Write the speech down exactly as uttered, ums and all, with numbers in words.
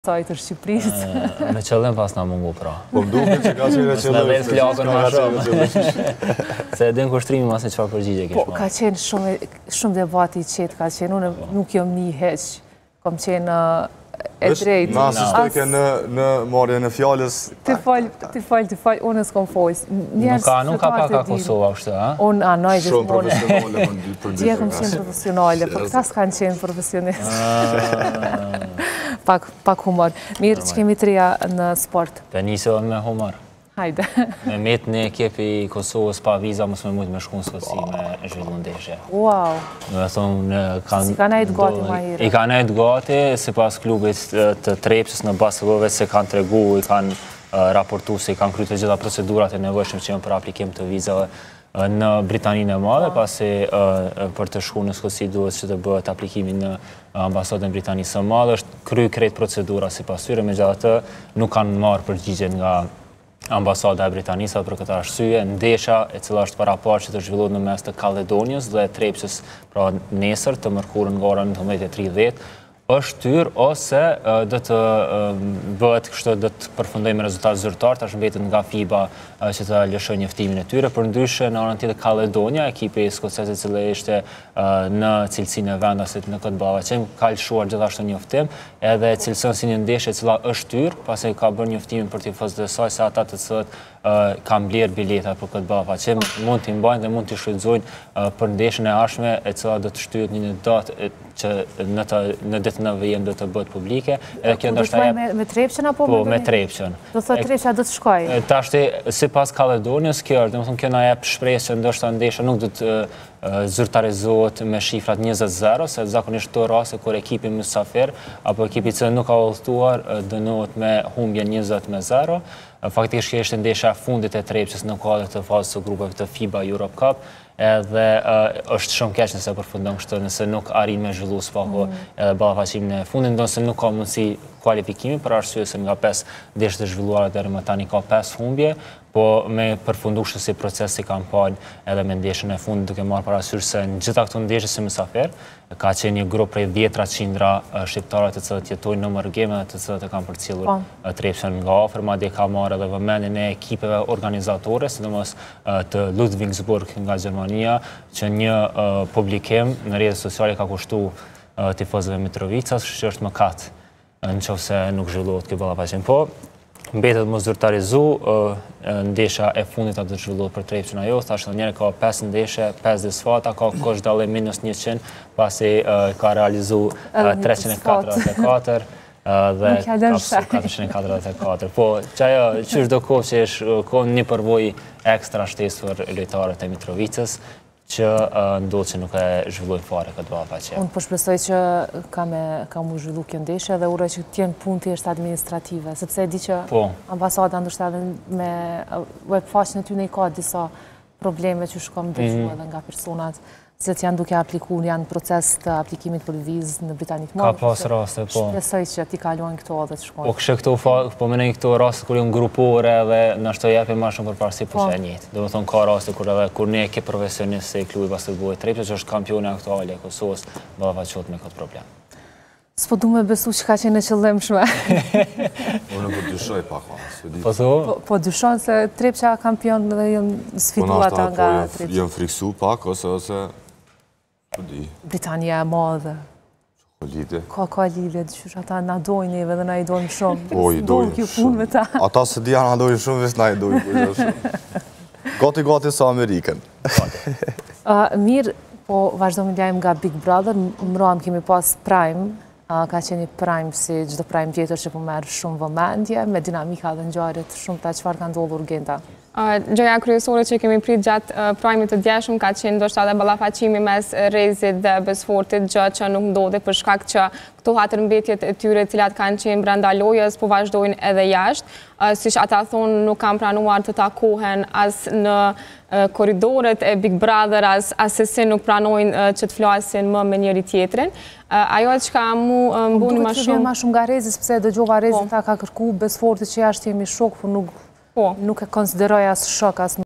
sajtë Shqipërisë. Me qëllim pas na mungu pra. Po mduket që ka qenë qëllim. Në flakën ma shumë. Se edhe në kushtrimi mas në qëfar përgjigje kishë Po, ka qenë shumë debati i qetë, ka qenë, unë nuk jom një heq, kom qenë e drejtë. Në asistojke në marrje në fjallës. Ti falj, ti falj, ti falj, unë s'kom fojës. Nuk ka, nuk ka pak a Kosova, kështë, ha? Unë anoj gjithmonë. Shumë profesionale, për Dje kom qenë profesionale, për këta s'kanë qenë profesionistë. Pak humor. Mirë që kemi treja në sport. Të njëse me humor. Hajde. Me metë në ekipi i Kosovës pa viza, mësë me mujtë me shku në Skoci me zhvillu ndeshje. Wow. Me thonë... Si ka nejtë gati ma hire? I ka nejtë gati, si pas klubit të Trepsës në Baskovëve, se kanë tregu, i kanë raportu, se i kanë krytë të gjitha procedurat e nevojshme që janë për aplikim të vizave në Britaninë e Madhe, pasi për të shku në Skoci duhet që të bëhet aplikimi në ambasadën Britanisë së Madhe, është kry krejt procedura si pas tyre, me gjatë të nuk kanë marrë përgjigje nga ambasada e Britanisë për këtë arsye. Ndesha e cila është parapar që të zhvillohet në mes të Kaledonjës dhe Trepsës, pra nesër të mërkurën nga ora nëntëmbëdhjetë e tridhjetë, është tyr ose dhe të bëhet kështë dhe të përfundojmë rezultat zyrtar, tash mbetet nga FIBA që të lëshoj njëftimin e tyre. Për ndryshe në anën tjetër Kaledonia, ekipi skoceze cila ishte në cilësinë e vendasit në këtë ballaqim, ka lëshuar gjithashtu njoftim, edhe cilëson si një ndeshje e cila është tyr, pasi ka bërë njoftimin për tifozët e saj se ata të cilët kanë blerë bileta për këtë ballaqim mund t'i mbajnë dhe mund t'i shfrytëzojnë për ndeshjen e ardhshme e cila do të shtyhet në një datë që në ditën e vijim do të bëhet publike. Do të bëjë me Trepçën apo me Po, me Trepçën. Do thotë Trepça do të shkojë. Tashti, sipas Kaledonjës, kjo është, domethënë kjo na jep shpresë që ndoshta ndeshja nuk do të zyrtarizohet me shifrat njëzet zero, se zakonisht këto raste kur ekipi mysafir apo ekipi që nuk ka udhëtuar dënohet me humbje njëzet me zero. Faktikisht kjo ishte ndeshja e fundit e Trepçës në kuadër të fazës së grupeve të FIBA Europe Cup, edhe është shumë keq nëse përfundon kështu, nëse nuk arrin me zhvillu s'paku edhe ballafaqimin e fundit, ndonë nuk ka mundësi kualifikimi për arsye se nga pesë ndeshje të zhvilluara deri më tani ka pesë humbje, po me përfundu si proces si kampanjë edhe me ndeshjen e fundit duke marrë parasysh se në gjitha këto ndeshje si mysafir ka qenë një grup prej dhjetra qindra shqiptarë të cilët jetojnë në mërgeme dhe të cilët e kanë përcjellur Trepçën nga afër, madje ka marrë edhe vëmendjen e ekipeve organizatore, sidomos të Ludwigsburg nga Gjermania, që një publikim në rrjetet sociale ka kushtuar tifozëve Mitrovicas, që është mëkat nëse nuk zhvillohet ky ballafaqim. Po mbetet mos zyrtarizu, ndesha e fundit atë të zhvillohet për Trepçën ajo, thashë njëri ka pesë ndeshje, pesë disfata, ka kosh dallim minus njëqind, pasi ka realizu treqind e katërdhjetë e katër dhe katërqind e katërdhjetë e katër. Po, që ajo, qysh do kohë që është një përvoj ekstra shtesë për lojtarët e Mitrovicës, që ndodhë që nuk e zhvillojnë fare këtë ballafaqim. Unë po shpresoj që ka mu zhvillu kjo ndeshje dhe uroj që t'jenë punë thjesht administrative, sepse e di që ambasada ndoshta edhe me webfaqen e ty ne ka disa probleme që shkom dëgjuar edhe nga personat se janë duke aplikuar, janë proces të aplikimit për vizë në Britanikë Madhe. Ka pas raste, po. Shpresoj që t'i kalojnë këto dhe të shkojnë. Po kështë këto, po menoj këto raste kur janë grupore dhe në shto jepi ma shumë përparësi po që e njëtë. Do më thonë ka raste kur edhe kur një ekip profesionist se i klubi basketbollit Trepçës që është kampioni aktuali e Kosovës, ballafaqohet me këtë problem. S'po du me besu që ka qenë në qëllimshme. Unë po dyshoj pak, po thu? Po dyshon se Trepça kampion dhe jënë sfiduar ata nga Trepça. Jënë friksu pak, ose ose... Britania e Madhe. Ka lidhje? Ka ka lidhje, dëshush ata na dojnë neve dhe na i dojnë shumë. Po, i dojnë shumë. Ata se dhja na dojnë shumë, ves na i dojnë shumë. Gati gati sa Amerikën. Mirë, po vazhdo me lajm nga Big Brother, mërëm kemi pas Prime, ka qenë një Prime si gjithë Prime tjetër që po merë shumë vëmendje, me dinamika dhe ngjarjet shumë ta çfarë ka ndodhur Genta. Gjëja kryesore që kemi prit gjatë Prime-it të djeshëm ka qenë ndoshta edhe ballafaqimi mes Rezit dhe Besfortit, gjë që nuk ndodhi për shkak që këto hatërmbetjet e tyre të cilat kanë qenë brenda lojës po vazhdojnë edhe jashtë. Siç ata thonë, nuk kanë pranuar të takohen as në korridoret e Big Brother, as asesi nuk pranojnë që të flasin më me njëri tjetrin. Ajo që ka mu mbuni më shumë... ma shumë nga Rezi, sepse dëgjova Rezi ta ka kërku Besfortit që jashtë jemi shok, por nuk nuk e konsideroj as shok as